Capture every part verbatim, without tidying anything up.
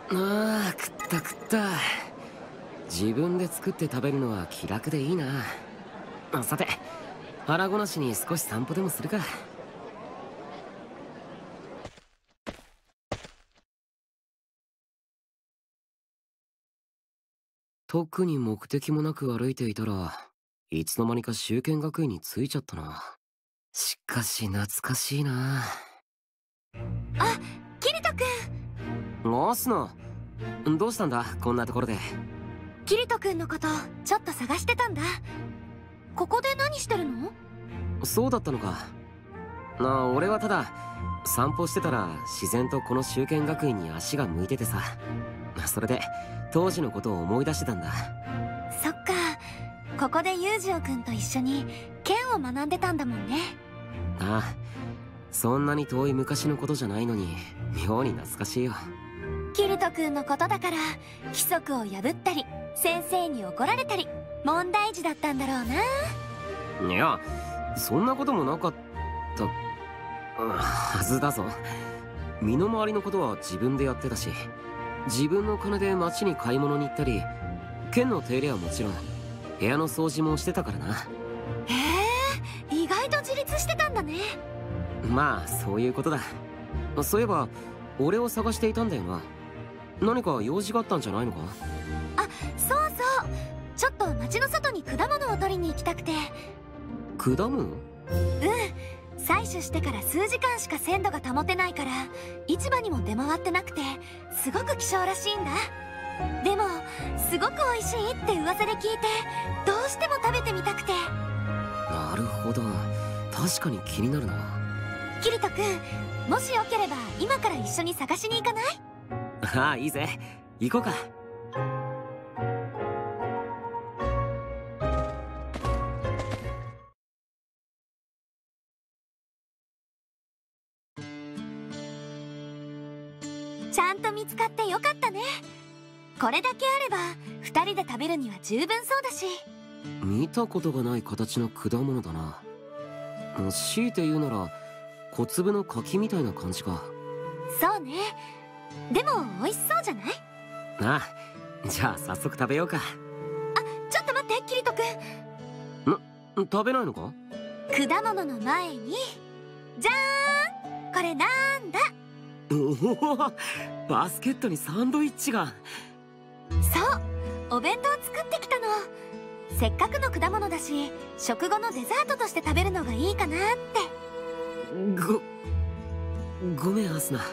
ああ、食った食った。自分で作って食べるのは気楽でいいな。さて、腹ごなしに少し散歩でもするか。特に目的もなく歩いていたらいつの間にか修験学院に着いちゃったな。しかし懐かしいな。 あ、キリト君。 アスナ、どうしたんだこんなところで。 キリト君のことちょっと探してたんだ。ここで何してるの？ そうだったのか。なあ、俺はただ散歩してたら自然とこの修験学院に足が向いててさ、それで当時のことを思い出してたんだ。 そっか、ここでユウジオ君と一緒に剣を学んでたんだもんね。 ああ、そんなに遠い昔のことじゃないのに妙に懐かしいよ。 キリト君のことだから規則を破ったり先生に怒られたり問題児だったんだろうな。 いや、そんなこともなかったはずだぞ。身の回りのことは自分でやってたし、自分の金で町に買い物に行ったり、剣の手入れはもちろん部屋の掃除もしてたからな。 へえ、意外と自立してたんだね。 まあそういうことだ。そういえば俺を探していたんだよな。何か用事があったんじゃないのか？ あ、そうそう、ちょっと町の外に果物を取りに行きたくて。 果物？ うん、採取してから数時間しか鮮度が保てないから市場にも出回ってなくてすごく希少らしいんだ。でもすごく美味しいって噂で聞いてどうしても食べてみたくて。 なるほど、確かに気になるな。 キリト君、もしよければ今から一緒に探しに行かない？ ああ、いいぜ、行こうか。 ちゃんと見つかってよかったね。これだけあれば二人で食べるには十分そうだし。 見たことがない形の果物だな。強いて言うなら小粒の柿みたいな感じか。 そうね、でも美味しそうじゃない？ ああ、じゃあ早速食べようか。 あ、ちょっと待って、キリト君。 ん、食べないのか？ 果物の前にじゃーん、これなんだ？ おお、バスケットにサンドイッチが。 そう、お弁当作ってきたの。せっかくの果物だし食後のデザートとして食べるのがいいかなって。 ごごめんアスナ。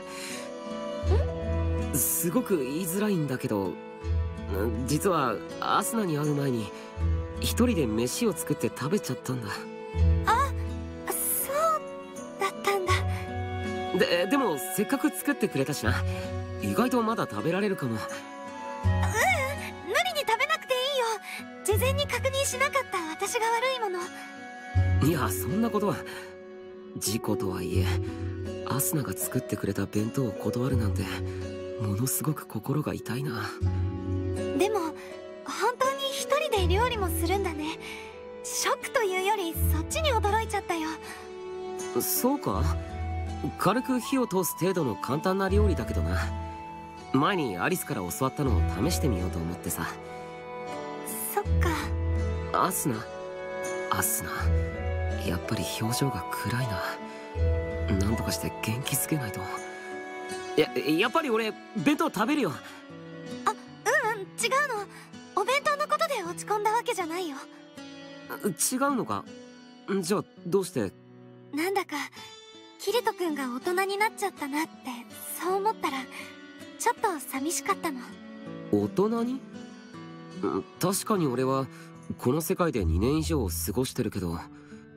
すごく言いづらいんだけど、実はアスナに会う前に一人で飯を作って食べちゃったんだ。 あ、そうだったんだ。 で、でもせっかく作ってくれたしな、意外とまだ食べられるかも。 うん、無理に食べなくていいよ。事前に確認しなかった私が悪いもの。 いや、そんなことは。事故とはいえアスナが作ってくれた弁当を断るなんてものすごく心が痛いな。 でも本当に一人で料理もするんだね。ショックというよりそっちに驚いちゃったよ。 そうか？軽く火を通す程度の簡単な料理だけどな。前にアリスから教わったのを試してみようと思ってさ。 そっか。 アスナアスナ、やっぱり表情が暗いな。なんとかして元気づけないと。ややっぱり俺弁当食べるよ。 あ、うんうん、違うの。お弁当のことで落ち込んだわけじゃないよ。 違うのか？じゃあどうして？ なんだかキリト君が大人になっちゃったなってそう思ったらちょっと寂しかったの。 大人に？確かに俺はこの世界でにねん以上過ごしてるけど。うん、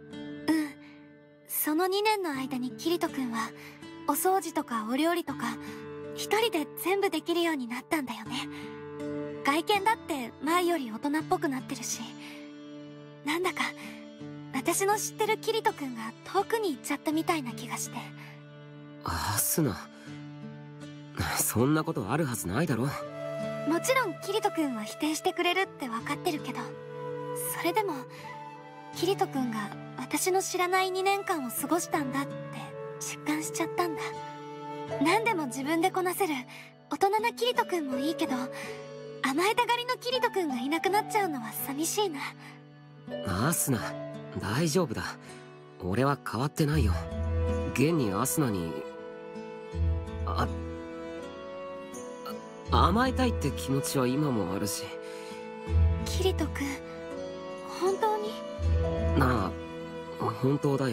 そのにねんの間にキリト君はお掃除とかお料理とか一人で全部できるようになったんだよね。外見だって前より大人っぽくなってるし、なんだか私の知ってるキリト君が遠くに行っちゃったみたいな気がして。 アスナ、そんなことあるはずないだろ。 もちろんキリト君は否定してくれるって分かってるけど、それでもキリト君が私の知らないにねんかんを過ごしたんだって実感しちゃったんだ。何でも自分でこなせる大人なキリト君もいいけど、甘えたがりのキリト君がいなくなっちゃうのは寂しいな。 アスナ、大丈夫だ。俺は変わってないよ。現にアスナにあ甘えたいって気持ちは今もあるし。 キリト君、本当に？ なあ、本当だよ。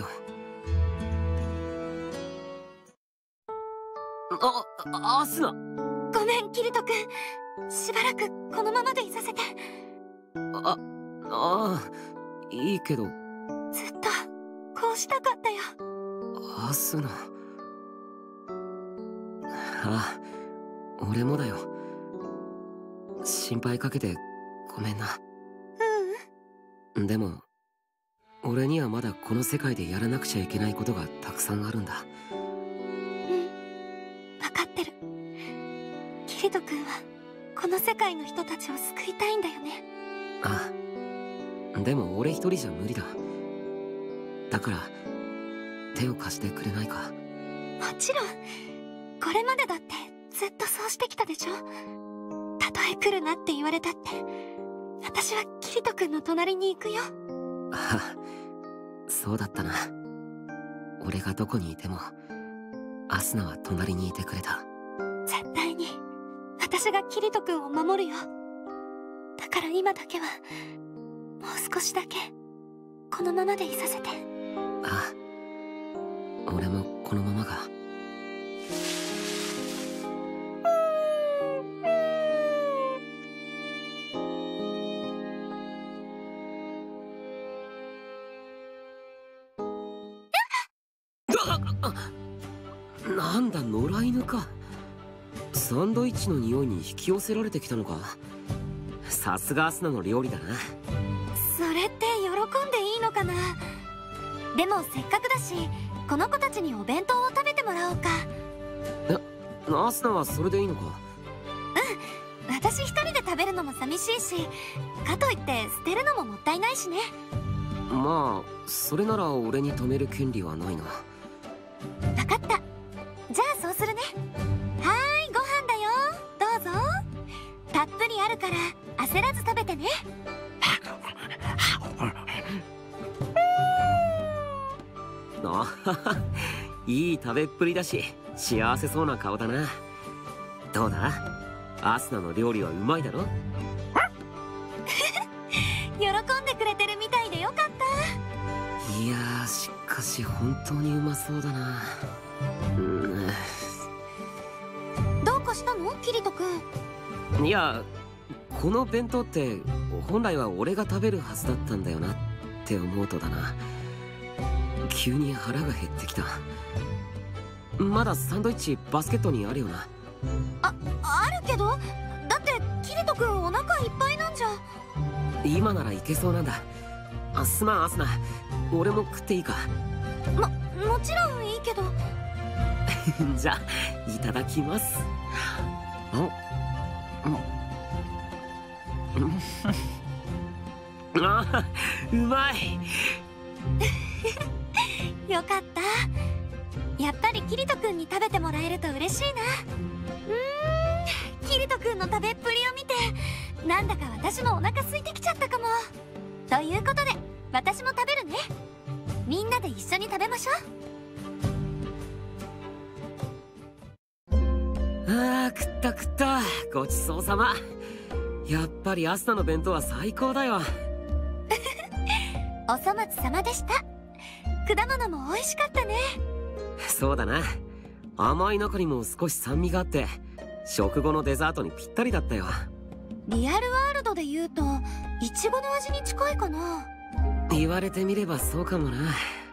あ、アスナ。 ごめんキリト君、しばらくこのままでいさせて。 あ、ああ、いいけど。 ずっとこうしたかったよ。 アスナ。ああ、俺もだよ。心配かけてごめんな。 ううん。でも俺にはまだこの世界でやらなくちゃいけないことがたくさんあるんだ。 うん、分かってる。キリト君はこの世界の人たちを救いたいんだよね。 ああ、でも俺一人じゃ無理だ。だから手を貸してくれないか？ もちろん。これまでだってずっとそうしてきたでしょ。たとえ来るなって言われたって私はキリト君の隣に行くよ。 あ、そうだったな。俺がどこにいてもアスナは隣にいてくれた。 絶対に私がキリト君を守るよ。だから今だけはもう少しだけこのままでいさせて。 ああ、俺もこのままが。なんだ、野良犬か。サンドイッチの匂いに引き寄せられてきたのか。さすがアスナの料理だな。 それって喜んでいいのかな。でもせっかくだしこの子たちにお弁当を食べてもらおうか。 え、アスナはそれでいいのか？ うん、私一人で食べるのも寂しいし、かといって捨てるのももったいないしね。 まあそれなら俺に止める権利はないな。 分かった。じゃあそうするね。はーい、ご飯だよ。どうぞ。たっぷりあるから焦らず食べてね。 あははいい食べっぷりだし幸せそうな顔だな。どうだ、アスナの料理はうまいだろ？ 喜んでくれてるみたいでよかった。 いやー、しかし本当にうまそうだな。うん、 どうかしたのキリト君？ いや、この弁当って本来は俺が食べるはずだったんだよなって思うとだな、急に腹が減ってきた。まだサンドイッチバスケットにあるよな？ あ、あるけど、だってキリト君お腹いっぱいなんじゃ。 今ならいけそうなんだ。あ、すまんアスナ、俺も食っていいか？ も、もちろんいいけど。 じゃあいただきます。あ、うまい。 よかった。やっぱりキリト君に食べてもらえると嬉しいな。うーん、キリト君の食べっぷりを見てなんだか私もお腹空いてきちゃったかも。ということで私も食べるね。みんなで一緒に食べましょう。あー、食った食った、ごちそうさま。やっぱりアスナの弁当は最高だよ。 お粗末様でした。果物も美味しかったね。 そうだな、甘い中にも少し酸味があって食後のデザートにぴったりだったよ。 リアルワールドで言うとイチゴの味に近いかな。 言われてみればそうかもな。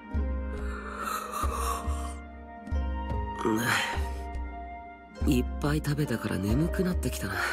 いっぱい食べたから眠くなってきたな。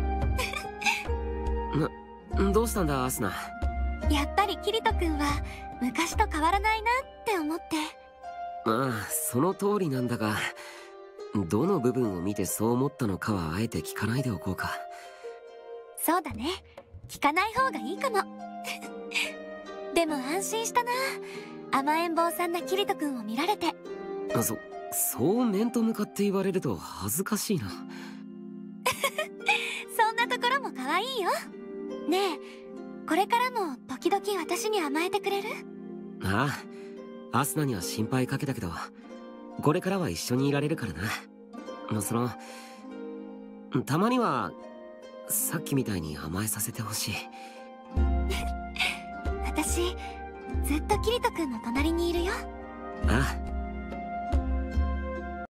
な、どうしたんだアスナ？ やっぱりキリト君は昔と変わらないなって思って。 ああ、その通りなんだが、どの部分を見てそう思ったのかはあえて聞かないでおこうか。 そうだね、聞かない方がいいかも。でも安心したな、甘えん坊さんなキリト君を見られて。 そ、そう面と向かって言われると恥ずかしいな。 そんなところも可愛いよ。ねえ、これからも時々私に甘えてくれる？ ああ、アスナには心配かけたけど、これからは一緒にいられるからな。その、たまにはさっきみたいに甘えさせてほしい。 私ずっとキリト君の隣にいるよ。 ああ。